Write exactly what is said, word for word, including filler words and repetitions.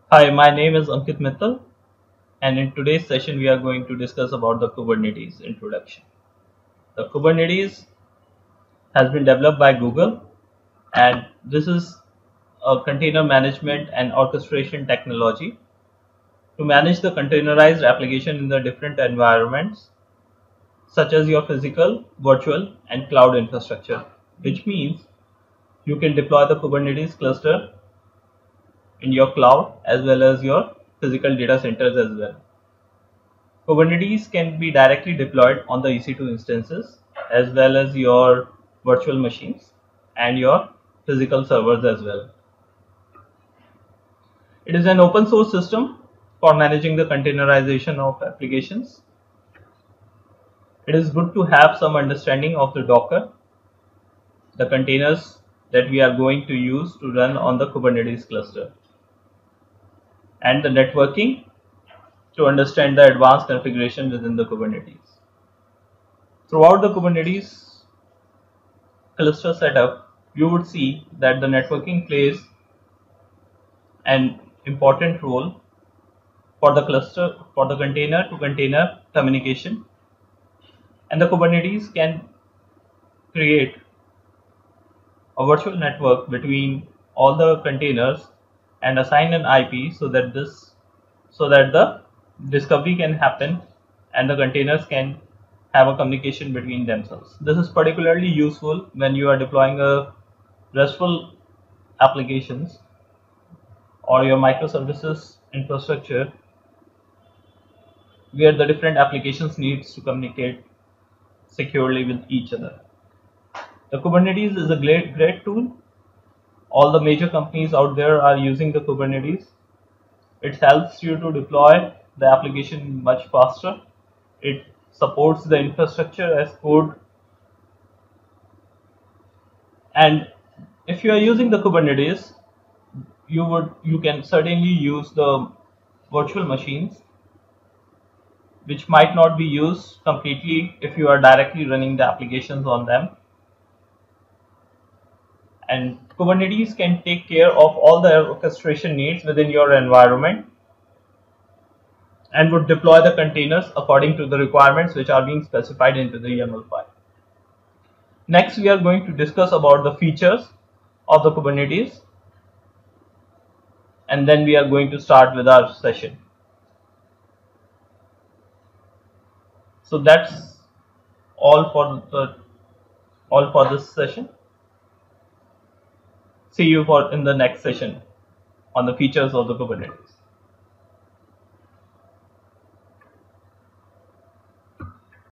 Hi, my name is Ankit Mittal, and in today's session we are going to discuss about the Kubernetes introduction. The Kubernetes has been developed by Google, and this is a container management and orchestration technology to manage the containerized application in the different environments such as your physical, virtual, and cloud infrastructure, which means you can deploy the Kubernetes cluster in your cloud as well as your physical data centers as well. Kubernetes can be directly deployed on the E C two instances as well as your virtual machines and your physical servers as well. It is an open source system for managing the containerization of applications. It is good to have some understanding of the Docker, the containers that we are going to use to run on the Kubernetes cluster, and the networking to understand the advanced configuration within the Kubernetes. Throughout the Kubernetes cluster setup, you would see that the networking plays an important role for the cluster, for the container to container communication, and the Kubernetes can create a virtual network between all the containers and assign an I P so that this so that the discovery can happen and the containers can have a communication between themselves. This is particularly useful when you are deploying a RESTful applications or your microservices infrastructure where the different applications needs to communicate securely with each other. The Kubernetes is a great, great tool. All the major companies out there are using the Kubernetes. It helps you to deploy the application much faster. It supports the infrastructure as code. And if you are using the Kubernetes, you would you can certainly use the virtual machines, which might not be used completely if you are directly running the applications on them. And Kubernetes can take care of all the orchestration needs within your environment and would deploy the containers according to the requirements which are being specified into the YAML file. Next, we are going to discuss about the features of the Kubernetes, and then we are going to start with our session. So that's all for the all for this session. See you for in the next session on the features of the Kubernetes.